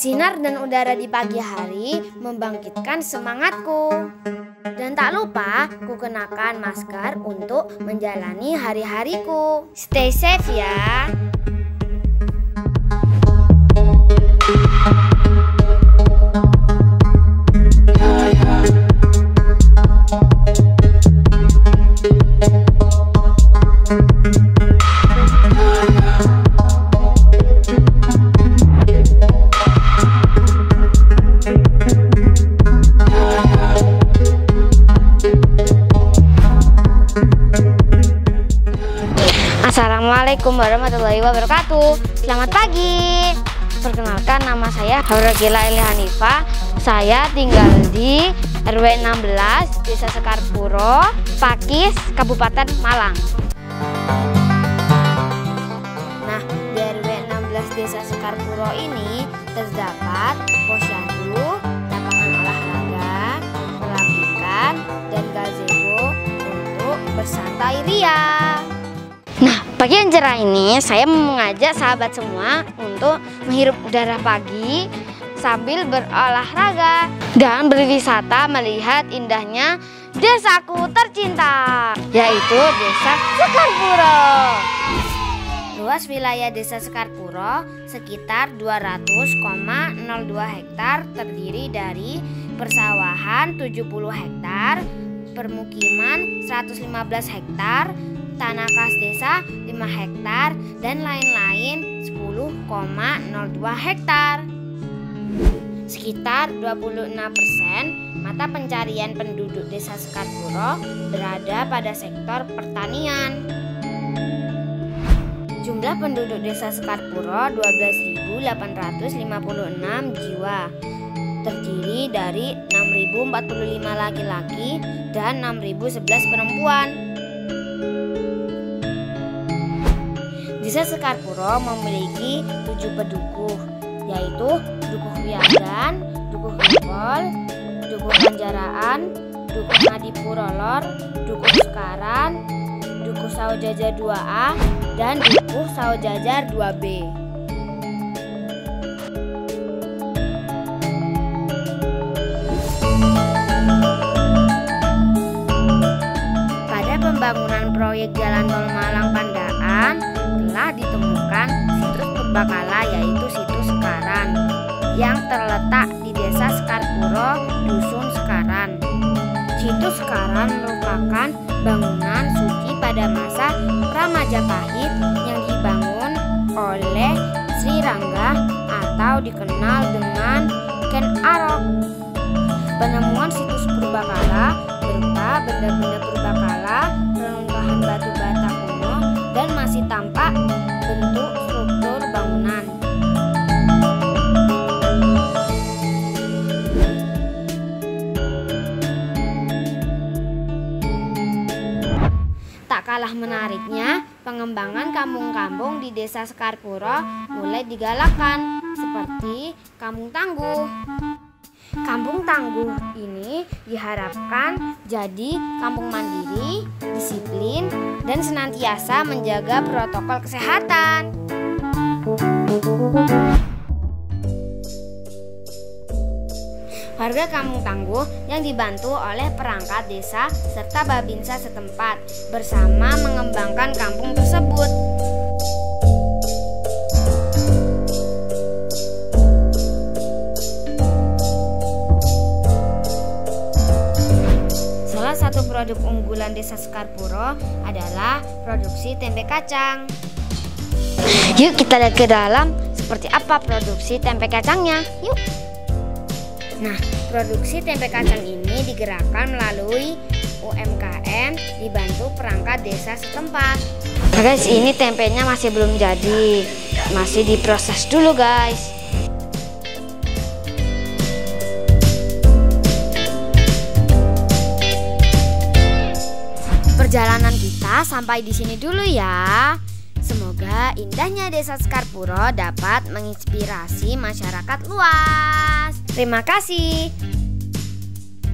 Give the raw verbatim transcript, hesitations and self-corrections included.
Sinar dan udara di pagi hari membangkitkan semangatku. Dan tak lupa, ku kenakan masker untuk menjalani hari-hariku. Stay safe ya. Assalamualaikum warahmatullahi wabarakatuh. Selamat pagi. Perkenalkan, nama saya Hauragila Eli Hanifa. Saya tinggal di R W enam belas Desa Sekarpuro, Pakis, Kabupaten Malang. Nah, di R W enam belas Desa Sekarpuro ini terdapat posyandu, lapangan olahraga, kolam ikan, dan gazebo untuk bersantai ria. Nah, pagi yang cerah ini saya mengajak sahabat semua untuk menghirup udara pagi sambil berolahraga dan berwisata melihat indahnya desaku tercinta, yaitu Desa Sekarpuro. Luas wilayah Desa Sekarpuro sekitar dua ratus koma nol dua hektar, terdiri dari persawahan tujuh puluh hektar, permukiman seratus lima belas hektar, tanah kas desa lima hektar, dan lain-lain sepuluh koma nol dua hektar. Sekitar dua puluh enam persen mata pencarian penduduk Desa Sekarpuro berada pada sektor pertanian. Jumlah penduduk Desa Sekarpuro dua belas ribu delapan ratus lima puluh enam jiwa, terdiri dari enam ribu empat puluh lima laki-laki dan enam ribu sebelas perempuan. Desa Sekarpuro memiliki tujuh pedukuh, yaitu Dukuh Wiagan, Dukuh Gempol, Dukuh Panjaraan, Dukuh Ngadipurolor, Dukuh Sukaran, Dukuh Sawojajar dua A, dan Dukuh Sawojajar dua B. Pada pembangunan proyek Jalan Tol Malang Pandaan telah ditemukan situs purbakala, yaitu situs Sekaran, yang terletak di Desa Sekarpuro, Dusun Sekaran. Situs Sekaran merupakan bangunan suci pada masa Pramajapahit yang dibangun oleh Sri Rangga atau dikenal dengan Ken Arok. Penemuan situs purbakala berupa benda-benda purbakala, reruntuhan batu bata kuno, dan masih tampak bentuk struktur bangunan. Tak kalah menariknya, pengembangan kampung-kampung di Desa Sekarpuro mulai digalakkan, seperti Kampung Tangguh. Kampung Tangguh ini diharapkan jadi kampung mandiri, disiplin, dan senantiasa menjaga protokol kesehatan. Warga Kampung Tangguh yang dibantu oleh perangkat desa serta babinsa setempat bersama mengembangkan kampung tersebut. Salah satu produk unggulan Desa Sekarpuro adalah produksi tempe kacang. Yuk kita lihat ke dalam seperti apa produksi tempe kacangnya. Yuk. Nah, produksi tempe kacang ini digerakkan melalui U M K M dibantu perangkat desa setempat. Nah guys, ini tempenya masih belum jadi, masih diproses dulu guys. Perjalanan kita sampai di sini dulu ya. Semoga indahnya Desa Sekarpuro dapat menginspirasi masyarakat luas. Terima kasih.